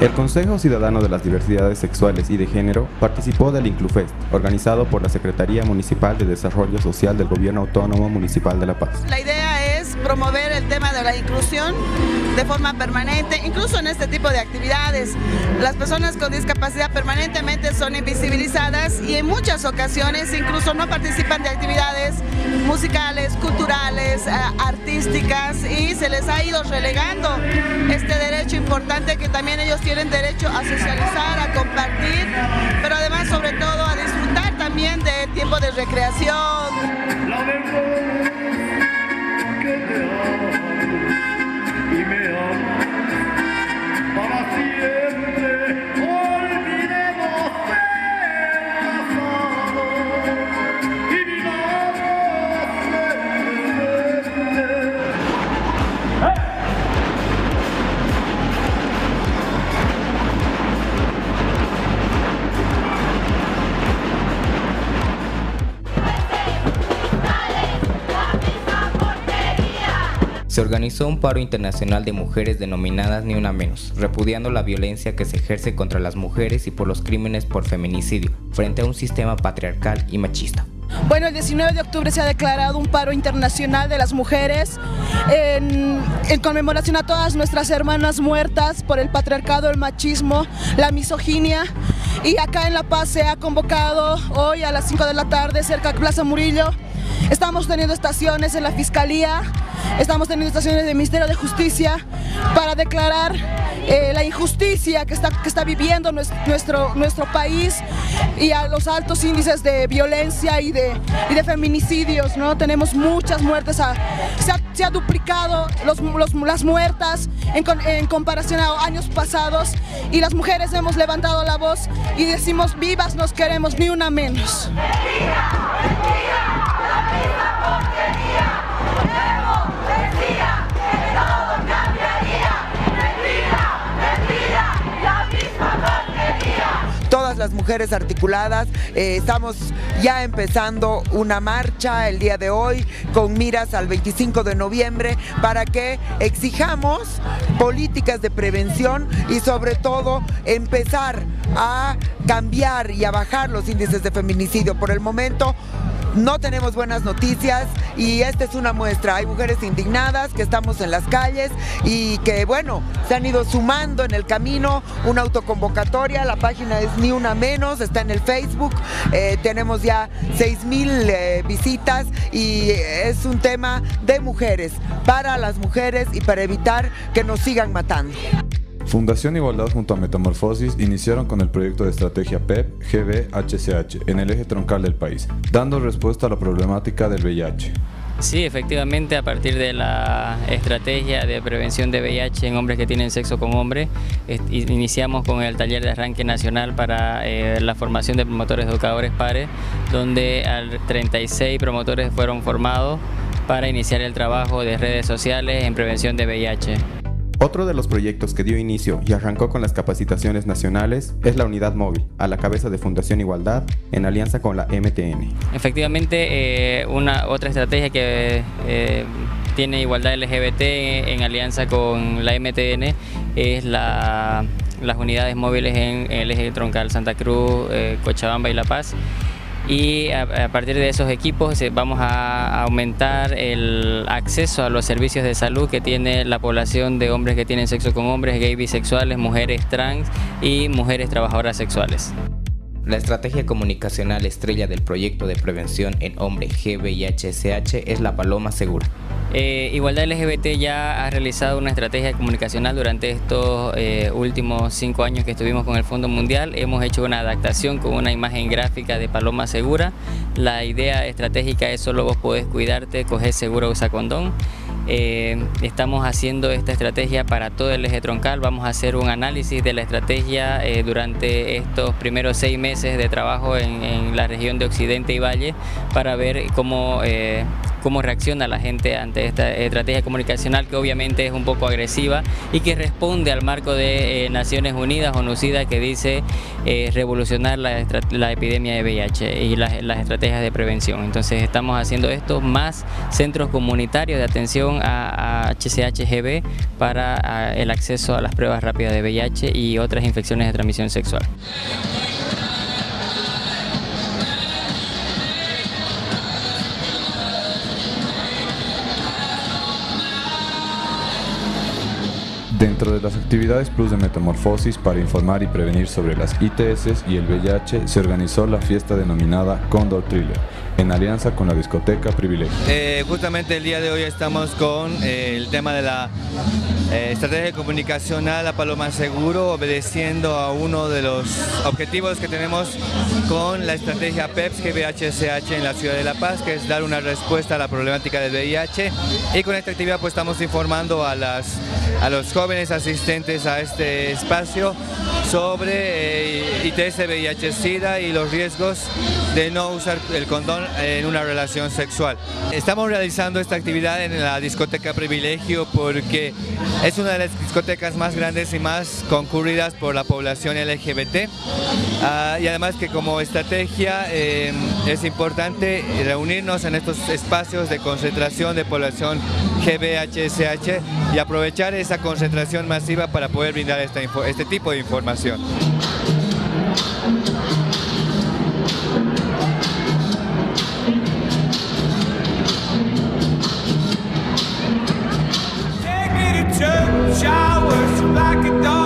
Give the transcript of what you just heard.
El Consejo Ciudadano de las Diversidades Sexuales y de Género participó del Inclufest, organizado por la Secretaría Municipal de Desarrollo Social del Gobierno Autónomo Municipal de La Paz. La idea es promover el tema de la inclusión de forma permanente, incluso en este tipo de actividades. Las personas con discapacidad permanentemente son invisibilizadas y en muchas ocasiones incluso no participan de actividades musicales, culturales, artísticas, y se les ha ido relegando este derecho importante que también ellos tienen derecho a socializar, a compartir, pero además sobre todo a disfrutar también de tiempo de recreación. Y me amas para siempre, olvidemos el pasado y vivamos el presente. Se organizó un paro internacional de mujeres denominadas Ni Una Menos, repudiando la violencia que se ejerce contra las mujeres y por los crímenes por feminicidio, frente a un sistema patriarcal y machista. Bueno, el 19 de octubre se ha declarado un paro internacional de las mujeres en conmemoración a todas nuestras hermanas muertas por el patriarcado, el machismo, la misoginia. Y acá en La Paz se ha convocado hoy a las 5 de la tarde cerca de Plaza Murillo. Estamos teniendo estaciones en la Fiscalía, estamos teniendo estaciones del Ministerio de Justicia para declarar la injusticia que está viviendo nuestro país y a los altos índices de violencia y de feminicidios, ¿no? Tenemos muchas muertes, se ha duplicado las muertas en comparación a años pasados, y las mujeres hemos levantado la voz y decimos: vivas nos queremos, ni una menos. Todas las mujeres articuladas, estamos ya empezando una marcha el día de hoy con miras al 25 de noviembre para que exijamos políticas de prevención y sobre todo empezar a cambiar y a bajar los índices de feminicidio. Por el momento no tenemos buenas noticias y esta es una muestra. Hay mujeres indignadas que estamos en las calles y que, bueno, se han ido sumando en el camino. Una autoconvocatoria, la página es Ni Una Menos, está en el Facebook, tenemos ya 6,000 visitas y es un tema de mujeres, para las mujeres y para evitar que nos sigan matando. Fundación Igualdad junto a Metamorfosis iniciaron con el proyecto de estrategia PEP-GB-HCH en el eje troncal del país, dando respuesta a la problemática del VIH. Sí, efectivamente, a partir de la estrategia de prevención de VIH en hombres que tienen sexo con hombres, iniciamos con el taller de arranque nacional para la formación de promotores educadores pares, donde 36 promotores fueron formados para iniciar el trabajo de redes sociales en prevención de VIH. Otro de los proyectos que dio inicio y arrancó con las capacitaciones nacionales es la unidad móvil, a la cabeza de Fundación Igualdad, en alianza con la MTN. Efectivamente, otra estrategia que tiene Igualdad LGBT en alianza con la MTN es las unidades móviles en el eje troncal Santa Cruz, Cochabamba y La Paz. Y a partir de esos equipos vamos a aumentar el acceso a los servicios de salud que tiene la población de hombres que tienen sexo con hombres, gay, bisexuales, mujeres trans y mujeres trabajadoras sexuales. La estrategia comunicacional estrella del proyecto de prevención en hombres GVIH-SH es la Paloma Segura. Igualdad LGBT ya ha realizado una estrategia comunicacional durante estos últimos 5 años que estuvimos con el Fondo Mundial. Hemos hecho una adaptación con una imagen gráfica de Paloma Segura. La idea estratégica es: solo vos podés cuidarte, coger seguro, usa condón. Estamos haciendo esta estrategia para todo el eje troncal. Vamos a hacer un análisis de la estrategia durante estos primeros 6 meses de trabajo en la región de Occidente y Valle, para ver cómo cómo reacciona la gente ante esta estrategia comunicacional, que obviamente es un poco agresiva y que responde al marco de Naciones Unidas, ONUCIDA, que dice revolucionar la epidemia de VIH y las estrategias de prevención. Entonces estamos haciendo esto, más centros comunitarios de atención a HCH-GB para el acceso a las pruebas rápidas de VIH y otras infecciones de transmisión sexual. Dentro de las actividades Plus de Metamorfosis para informar y prevenir sobre las ITS y el VIH, se organizó la fiesta denominada Cóndor Thriller, en alianza con la discoteca Privilegio. Justamente el día de hoy estamos con el tema de la estrategia comunicacional a Paloma Seguro, obedeciendo a uno de los objetivos que tenemos con la estrategia PEPS GBHCH en la ciudad de La Paz, que es dar una respuesta a la problemática del VIH, y con esta actividad pues estamos informando a los jóvenes asistentes a este espacio sobre ITS, VIH, SIDA y los riesgos de no usar el condón en una relación sexual. Estamos realizando esta actividad en la discoteca Privilegio porque es una de las discotecas más grandes y más concurridas por la población LGBT, y además que como estrategia es importante reunirnos en estos espacios de concentración de población GBHSH y aprovechar esa concentración masiva para poder brindar este tipo de información. Showers like a dog.